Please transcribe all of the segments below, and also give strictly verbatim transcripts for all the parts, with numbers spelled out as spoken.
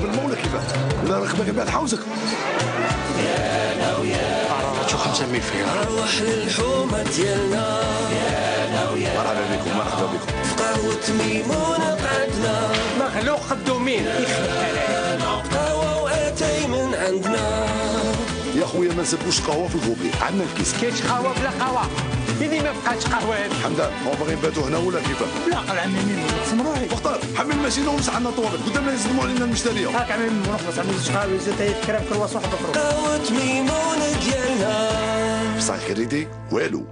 بالمولى كيفاه؟ ولا راك باغي بعد حوزك؟ يانا ويا راه شو خمسة مية فيها. نروح للحومه ديالنا يانا ويا. مرحبا بكم مرحبا بكم. في قهوه ميمونه قعدنا مخلوق خدومين يخلق قهوه واتاي من عندنا. يا خويا ما نسبوش قهوه في الكوبي، عندنا الكيس. كاينش قهوه بلا قهوه، اللي ما بقاتش قهوه هذه. حمدان هو باغي نباتوا هنا ولا كيفاه؟ لا قال عمي ميمون سمروحي. مختار حمل الماشينه ونصح عنا الطوابق قدام لا يصدموا علينا المشتريه. هاك عمي ميمون نخلص عمي زوج قهاوي زيت يتكرم كل واحد اخرى. قهوه ميمونه ديالنا. بصح كريدي والو.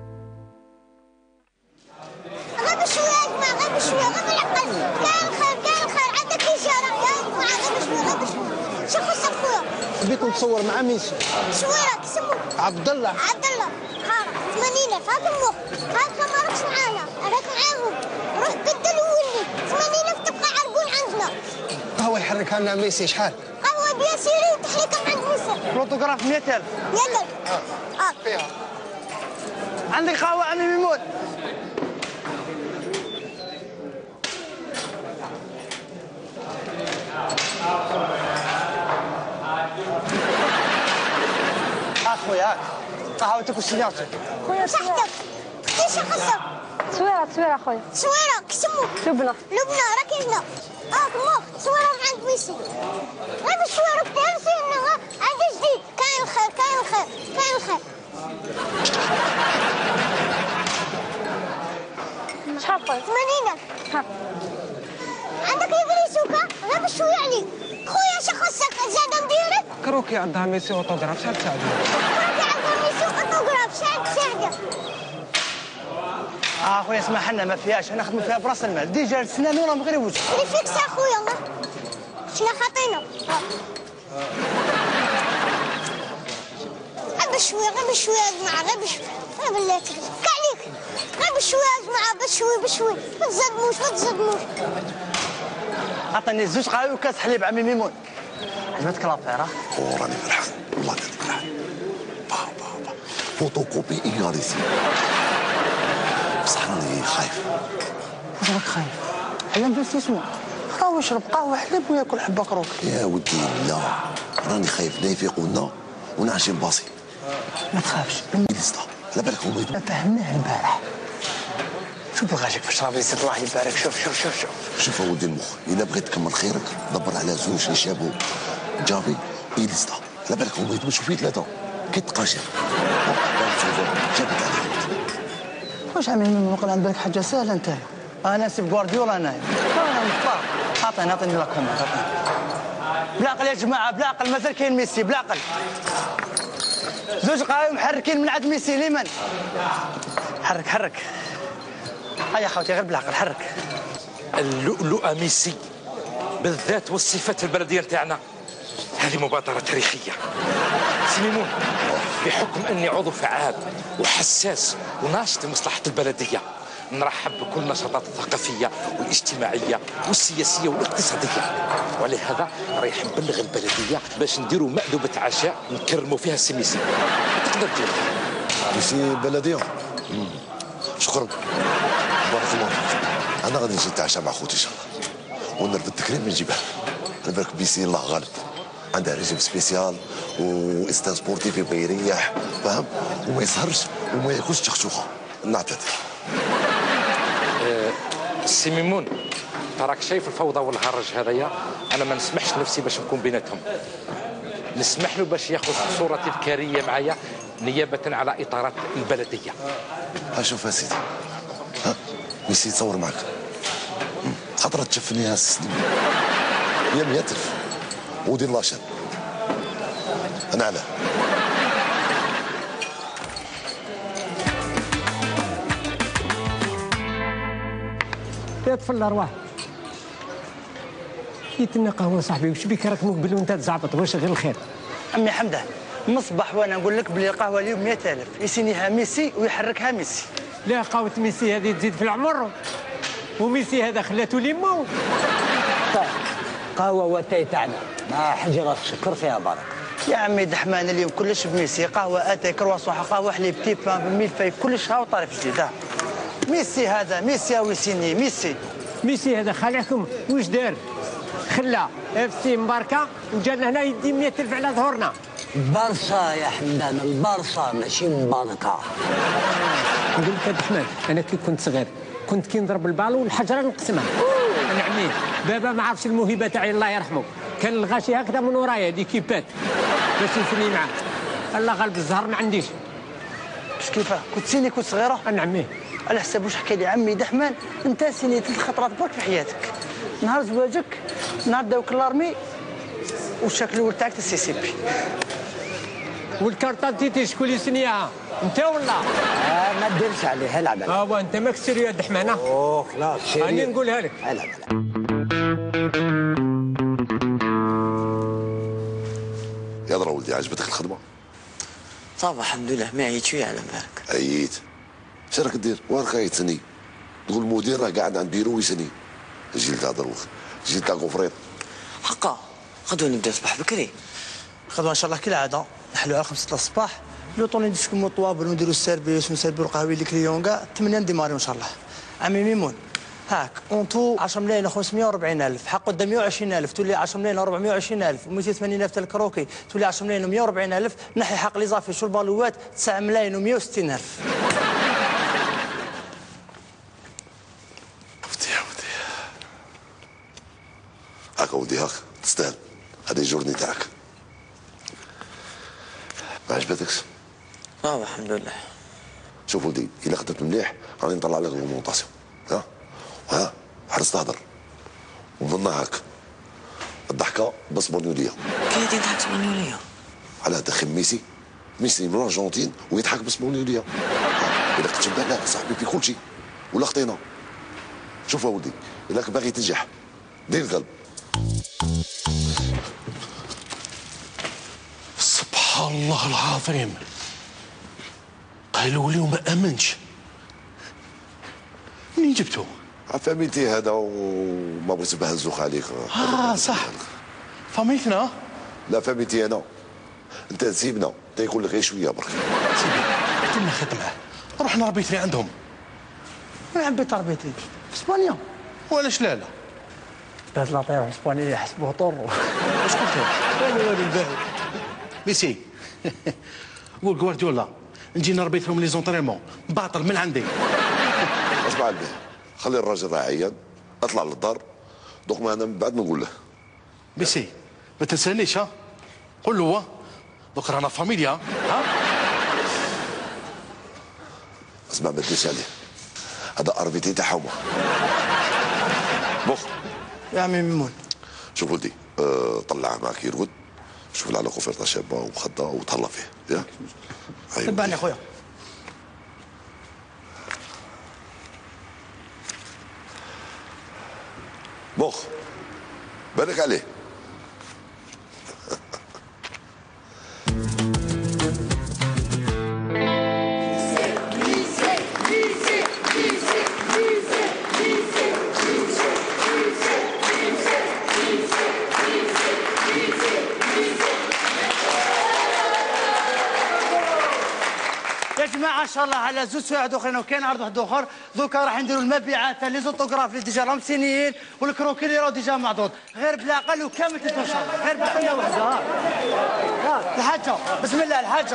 غير بشويه يا جماعه غير بشويه غير بالعقل. كاين الخير كاين الخير عندك اشاره يا جماعه غير بشويه غير بشويه. شو خصك خويا؟ بيك نتصور مع ميسي. شويرك سمو عبد الله. عبد الله هارا ثمانين ألف هاك المخ هاك ما راكش معايا راك معاهم روح بدل وولي ثمانين ألف تبقى عرقون عندنا. قهوه يحركها لنا ميسي شحال؟ قهوه بياسيري وتحريكه عند ميسي. فوتوغراف مئة ألف. يلا اه فيها. عندك قهوه عمي ميمون؟ اخويا قهوتك وسيارتك. خويا صحتك اختي شو خصك؟ تصويره تصويره خويا. تصويره كسمو لبنى لبنى راكي هنا هاك مخ تصويره من عند ميسي. غير بشويه راك تهرسي هنا عندي جديد كاين الخير كاين الخير كاين الخير. شحال خويا؟ ثمانين ألف. ها عندك يدريسوكا غير بشويه عليك. خويا شو خصك زاده نديرك؟ كروكي عندها ميسي اوتوغراف شحال تساعدني؟ كروكي عندها ميسي اوتوغراف شحال تساعدك؟ اه خويا اسمح لنا ما فيهاش نخدموا فيها براس المال ديجا السنان ولا مغري وجه. اللي فيك سا خويا الله شنا خاطينا. غير بشويه غير بشويه يا جماعه غير بشويه غير بالله تكلم عليك غير بشويه يا جماعه بشويه بشويه ما تزدموش ما تزدموش. عطيني زوج قهوه وكاس حليب عمي ميمون. عجبتك لافير؟ اوه راني فرحان والله راني فرحان. با با با فوتوكوبي ايغاليسي. بصح راني خايف. واش راك خايف؟ هذا انفستيسمون. راهو يشرب قهوه حليب وياكل حبه كروك. يا ودي لا راني خايف لا يفيقوا لنا ونعشي باصي. ما تخافش. ليستا على بالك هما يدو. فهمناه البارح. شوف الغاشك في الشراب يزيد الله يبارك. شوف شوف شوف شوف شوف اودي المخ الا بغيت تكمل خيرك دبر على زوج اللي شابو جافي ايليستا على بالك هما يدو شوفي ثلاثه كي تقاشر جابت عليك. واش عمي ميمون نقول عند بالك حاجه سهله انت. انا سيب غوارديولا انايا. انا مختار. عطيني عطيني لا كومنت عطيني. بلا عقل يا جماعه بلا عقل مازال كاين ميسي بلا عقل. زوج قهاوي محركين من عند ميسي لمن؟ حرك حرك. هيا خوتي غير بالعقل حرك. اللؤلؤة ميسي بالذات والصفات البلديه نتاعنا هذه مبادره تاريخيه. سي ميمون بحكم اني عضو فعال وحساس وناشط لمصلحه البلديه نرحب بكل النشاطات الثقافيه والاجتماعيه والسياسيه والاقتصاديه، ولهذا رايح نبلغ البلديه باش نديروا مأدبة عشاء نكرموا فيها السي ميسي. تقدر تجي ميسي بلديه. شكرا بارك الله فيك. انا غادي نجي نتعشى مع خوتي ان شاء الله ونرفد التكريم نجيبها. على بالك بيسي الله غالب عندها ريجيم سبيسيال واستاذ سبورتيف يبغى يريح فاهم وما يسهرش وما ياكلش تخشوخه نعتذر. أه سي ميمون راك شايف الفوضى والهرج هذايا انا ما نسمحش نفسي باش نكون بيناتهم. نسمح له باش ياخذ صوره تذكاريه معايا نيابه على اطارات البلديه. ها شوف يا سيدي ها ميسي يتصور معك خاطر تشفني يا سيدي يا مئة ألف ودير لاشين انا على يا طفل الارواح جيتنا قهوه صاحبي وش بيك راك مقبل وانت تزعبط واش غير الخير. عمي حمدان مصبح وانا نقول لك بلي القهوه اليوم مئة ألف يسينيها ميسي ويحركها ميسي. لا قهوه ميسي هذه تزيد في العمر وميسي هذا خلاته ليمو. طيب قهوه وتاي تاعنا مع حجره السكر فيها بركه. يا عمي دحمان اليوم كلش بميسي قهوه اتاي كرواسون قهوه حليب تي بان بالميلفاي كلش هاو طريف جديد. ميسي هذا ميسي او يسيني ميسي. ميسي هذا خالعكم واش دار؟ خلا اف سي مباركه وجانا هنا يدي مئة ألف على ظهورنا. البرصه يا حمدان، البرصه ماشي مباركه. نقول لك الرحمن، انا كي كنت صغير كنت كي نضرب البالو والحجره نقسمها. انا عمي بابا ما عرفش الموهبه تاعي الله يرحمه، كان الغاشي هكذا من ورايا دي كيبات باش نسني معاه. الله غالب الزهر ما عنديش. باش كيفاه؟ كنت سيني كنت صغيره؟ انا عمي على حساب واش حكى لي عمي دحمان، انت سيني ثلاث خطرات برك في حياتك. نهار زواجك، نهار داوك لارمي، والشكل الاول تاعك السي سي بي. والكارطه ديتي شكون اللي سنيها؟ انت ولا؟ آه ما تديرش عليه، العب عليه. اه انت ماك سيريو يا دحمانه. اوه خلاص سيريو. راني نقولها لك. العب العب. يا ضرا ولدي، عجبتك الخدمه؟ طبعا الحمد لله، ما عييت شويه على بالك. عييت؟ اش راك دير؟ وين راك تسني؟ تقول المدير راه قاعد عند بيرو ويسني. جيل تاع دروك، جيل تاع كفريط. حقا غدوه نبدا الصباح بكري. غدوه ان شاء الله كالعاده نحلو على خمسة الصباح، لو طون نديسكمو الطوابل ونديرو السيرفيس ونسيرفيو القهوي للكليون كاع، ثمانية نديماريو ان شاء الله. عمي ميمون هاك اونتو عشرة ملايين وخمسمائة وأربعين ألف، حق قدام مئة وعشرين ألف تولي عشرة ملايين وأربعمائة وعشرين ألف، و280 ألف تاع الكروكي تولي عشرة ملايين ومئة وأربعين ألف، نحي حق لي زافي شو البالوات تسعة ملايين ومئة وستين ألف. ودي يا ودي هاك ودي هاك تستاهل، هذه الجورني تاعك. ما عجبتكش؟ طبعا الحمد لله. شوف ولدي، الا خدمت مليح راني نطلع لك المونطاسيون، ها؟ وها حرص تهضر ومنها هاك الضحكه باسبانيوليه. كي دي نضحك اسبانيوليه؟ على داخل ميسي، ميسي من الارجنتين ويضحك باسبانيوليه. الا كنت تبدا لا صاحبي في كل شيء ولا خطينا. شوف ولدي، الا باغي تنجح دير القلب. سبحان الله العظيم، قالوا لي وما امنش. منين جبتو؟ فاميلتي هذا وما بغيتش بهزوخ عليك. اه صح، فاميلتنا. لا فاميلتي انا، انت سيبنا تيقول لك غير شويه برك. سيدي كنا خدمه، رحنا ربيتني عندهم. وين عبيت ربيتي؟ في اسبانيا. وعلاش لا لا؟ بهاد لاطير اسبانيا يحسبوه طرو. واش قلت لك؟ والو والو الباهي. ميسي قول غوارديولا نجي نربيت لهم لي زونطريمون باطل من عندي. اسمع البيه، خلي الراجل راه عيان، اطلع للدار دوك ما انا من بعد نقول له. ميسي ما تنسانيش ها، قول له هو دوك رانا فاميليا ها. اسمع ما تديرش عليه، هذا اربيتي تاعهم. بوخ يا عمي ميمون، شوف ولدي، أه طلع معك يرقد، شوف له على كوفرته شابه ومخده وتهلا فيه، ياك؟ تبعني خويا. بوخ بارك عليه. يا جماعه ان شاء الله على زوج سوايع اخرين وكاين عرض واحد اخر، دوكا راح نديروا المبيعات تاع لي زوتوغراف اللي ديجا راهم سينيين والكروكي اللي راهو ديجا معضوض، غير بلا اقل وكامل تدو ان شاء الله، غير بقيه واحده. ها الحاجه بسم الله الحاجه،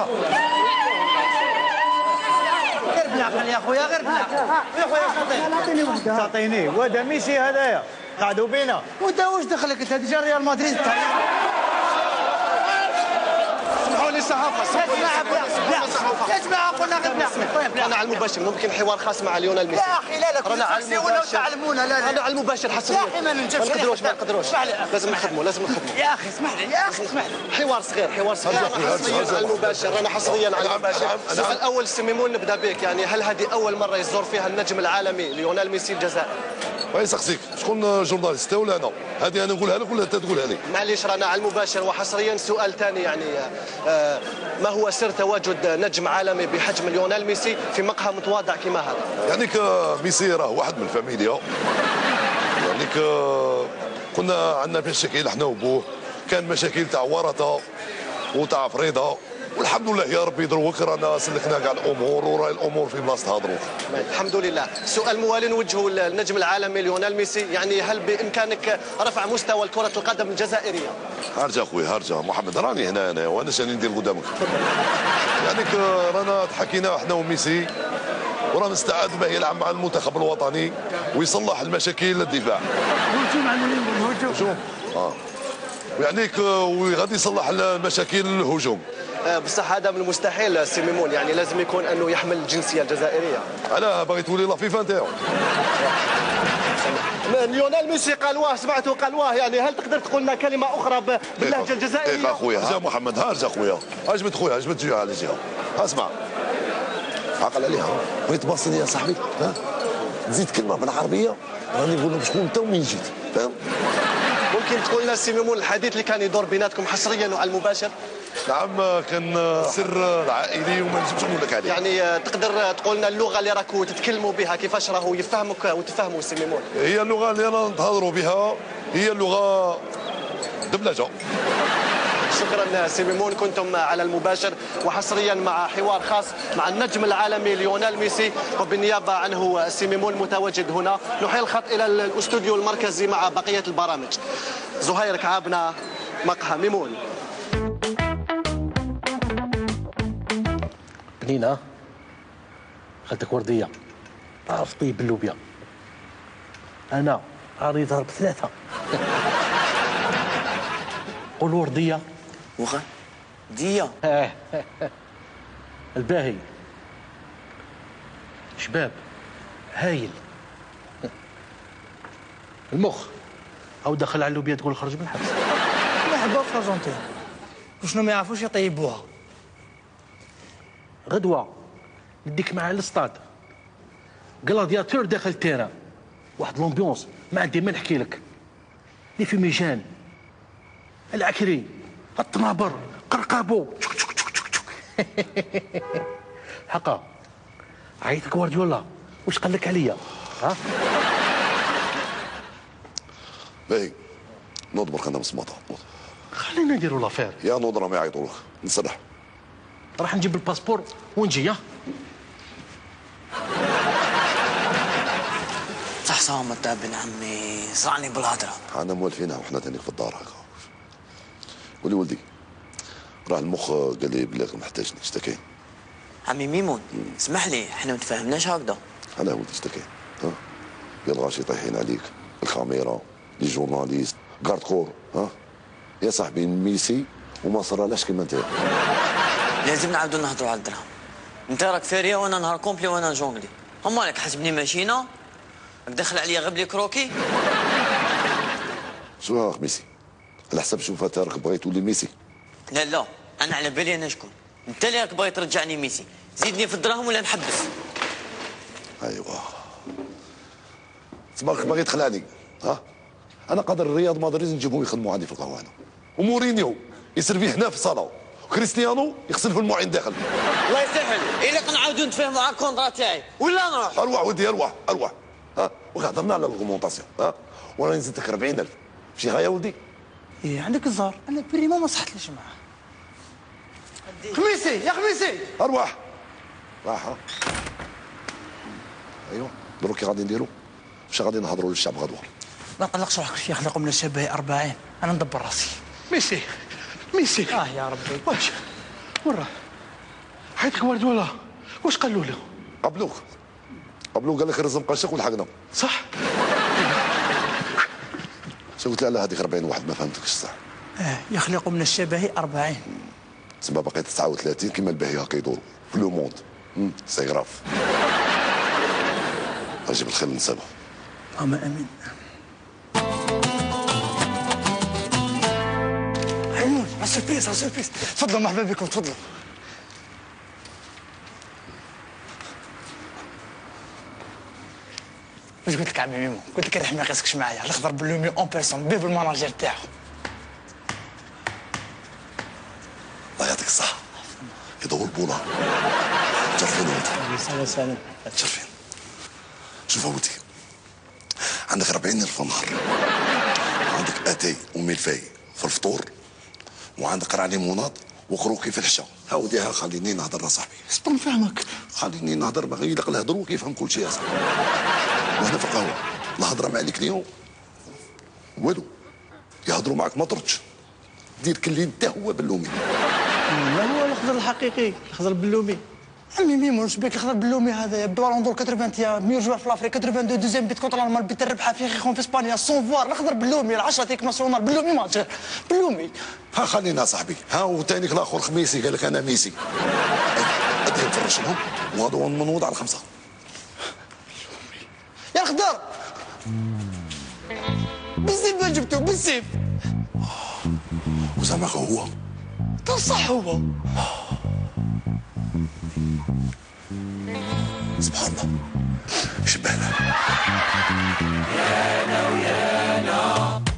غير بلا اقل يا خويا، غير بلا اقل يا خويا. تعطيني وحده، تعطيني وهذا ميسي هذايا قعدوا بينا. وانت واش دخلك انت ديجا ريال مدريد تاع. سمحوا لي الصحافه، سمحوا لي الصحافه. يا جماعه قلنا غير بلا رانا على المباشر، ممكن حوار خاص مع ليونيل ميسي. يا اخي لا لا كل شخصي ولا تعلمونا. لا لا رانا على المباشر حسب. يا اخي ما ننجمش، ما نقدروش ما نقدروش لازم نخدموا لازم نخدموا. يا اخي اسمح لي يا اخي اسمح لي. حوار صغير حوار صغير رانا حصريا على المباشر، رانا حصريا على المباشر. السؤال الاول سي ميمون نبدا بك، يعني هل هذه اول مره يزور فيها النجم العالمي ليونيل ميسي الجزائر؟ وين سقسيك شكون جورناليست ولا انا؟ هذه انا نقولها لك ولا انت تقولها لي؟ معليش رانا على المباشر وحصريا. سؤال ثاني يعني آه ما هو سر تواجد نجم عالمي بحجم ليونيل ميسي في مقهى متواضع كما هذا؟ يعني ميسي راه واحد من الفاميليا، يعني كنا عندنا مشاكل احنا وبوه، كان مشاكل تاع ورثه وتاع فريضه والحمد لله يا ربي دروك رانا سلكنا كاع الامور وراي الامور في بلاصتها دروك. الحمد لله. سؤال موالي نوجهه للنجم العالمي ليونيل ميسي، يعني هل بامكانك رفع مستوى كرة القدم الجزائرية؟ هرجع خويا هرجع محمد، راني هنا انا وانا شاني ندير قدامك. يعني رانا تحكينا احنا وميسي ورانا نستعد باه يلعب مع المنتخب الوطني ويصلح المشاكل الدفاع. الهجوم على الهجوم. هجوم اه ويعنيك وغادي يصلح المشاكل الهجوم. بصح هذا من المستحيل سي ميمون، يعني لازم يكون انه يحمل الجنسيه الجزائريه. انا باغي تولي لا فيفا نتاعو. ليونيل ميسي قال واه، سمعته قال واه، يعني هل تقدر تقول لنا كلمه اخرى باللهجه الجزائريه؟ ايه اخويا ها محمد هارجع خويا، اجبد خويا اجبد جهه على جهه. اسمع عقل عليها، بغيت تباصيني يا صاحبي ها تزيد كلمه بالعربيه راني نقول لك شكون انت ومنين جيت، فاهم؟ ممكن تقول لنا سي ميمون الحديث اللي كان يدور بيناتكم حصريا وعلى المباشر؟ نعم كان سر العائلي وما نجمش نقول لك عليه. يعني تقدر تقول لنا اللغه اللي راكو تتكلموا بها كيفاش راهو يفهمك وتفهموا سي ميمون؟ هي اللغه اللي رانا نتهضروا بها هي اللغه دبلجه. شكرا سي ميمون، كنتم على المباشر وحصريا مع حوار خاص مع النجم العالمي ليونيل ميسي، وبالنيابه عنه سي ميمون متواجد هنا. نحيل الخط الى الاستوديو المركزي مع بقيه البرامج. زهير كعابنا، مقهى ميمون. بنينه خالتك ورديه تعرف طيب اللوبيا، انا راني ضرب ثلاثه. قول ورديه وخا دية الباهي شباب هايل. المخ او دخل على اللوبيا تقول خرج من الحبس. ما يحبوها في الارجنتين وشنو ما يعرفوش يطيبوها. غدوه نديك معاه للستاد كلادياتور داخل التيران، واحد لومبيونس ما عندي ما نحكي لك. لي في ميجان العكري الطنابر قرقابو حقا عيطك جوارديولا واش قال لك عليا؟ ها باهي نوض برك انا مسمطه نوض. خلينا نديروا لافير. يا نوض راهم يعيطوا لك نسرح. راح نجيب الباسبور ونجي. ها صح صامت بن عمي، صرعني بالهضره. انا موالفينها وحنا تانيك في الدار هكا. قولي ولدي راه المخ قال لي بلي محتاجني، اش كاين؟ عمي ميمون اسمح لي احنا ما تفاهمناش هكذا. انا ولدي اش كاين؟ ها يا الغاشي طايحين عليك، الكاميرا، لي جورناليست، كارد كور، ها يا صاحبي ميسي وما صرالهاش كيما انت. لازم نعاودوا نهضروا على الدرهم. انت راك فاريه وانا نهار كومبلي وانا جونغلي. هما لك حسبني ماشينا دخل عليا غير بلي كروكي. شو اخ ميسي؟ على حسب شوف انت راك بغيت تولي ميسي. لا لا انا على بالي انا شكون. انت اللي راك باغي ترجعني ميسي، زيدني في الدراهم ولا نحبس. ايوا تبارك باغي تخلعني. ها انا قادر رياض مدريد نجيبهم يخدموا عندي في القهوه هنا، ومورينيو يسرفي هنا في الصاله، وكريستيانو يغسل في المواعين داخل. الله يسهل، الا نعاودوا نتفاهموا على الكونترا تاعي ولا نروح. اروح ودي اروح اروح. ها وهضرنا على الغومونطاسيون. ها وانا نزيدك أربعين ألف ماشي غايه ولدي. ايه عندك الزهر، انا بريمو ما صحتليش معاه. خميسي يا خميسي ارواح راحه. ايوا دروك كي غادي نديروا واش غادي نهضروا للشعب غدوه. ما تقلقش روحك، شي يخلقوا من الشبه أربعين، انا ندبر راسي. ميسي ميسي اه يا ربي واش وين راه؟ حيت جوارديولا واش قالوا له؟ قبلوك قبلوك قال لك الرزم قاشك والحقنا. صح. شو قلت له على هذيك أربعين واحد ما فهمتكش صح. اه يخلقوا من الشبه أربعين. تسمى باقي تسعة وثلاثين كيما الباهي هكا يدوروا في لو موند. سي غراف. اجيب الخير نسالو. اللهم امين. عيون على سربريز على سربريز. تفضلوا مرحبا بكم تفضلوا. واش قلت لك عمي ميمون؟ قلت لك ريح ما يقيسكش معايا، الاخضر باللومي اون بيرسون بيه بالماناجير تاعو. الله يعطيك الصحة. يدور البوله. تشرفين ولدي. سلام سلام. تشرفين. شوف ولدي عندك أربعين ألف نهار، عندك اتاي وميلفاي في الفطور، وعندك قرع ليموناد وخروكي في الحشا. هاوديها خليني نهضر صاحبي. صبر نفهمك. خليني نهضر باغي يلق الهضر وكيفهم كل شيء يا صاحبي. وهنا في القهوه الهضره مع الكليون والو، يهضروا معك ما تردش، دير كلي انت هو بلومي. لا هو الخضر الحقيقي، الخضر بلومي. عمي ميمون واش بيك الخضر بلومي هذا بالون دور ثمانين يا ميور جوار في لافريك اثنين وثمانين دوزيام بيت كونتر المان بيت الربحه في خيخون في اسبانيا سون فوار الخضر بلومي العشرة تيك ناسيونال بلومي ماتش بلومي. ها خلينا صاحبي. ها وثانيك الاخر خميسي قال لك انا ميسي. ادي نفرش لهم وهذا منوض على الخمسه. يا الخضر بالسيف ما جبتو بالسيف. وزعما هو صح هو. سبحان الله شبهنا. يانا ويانا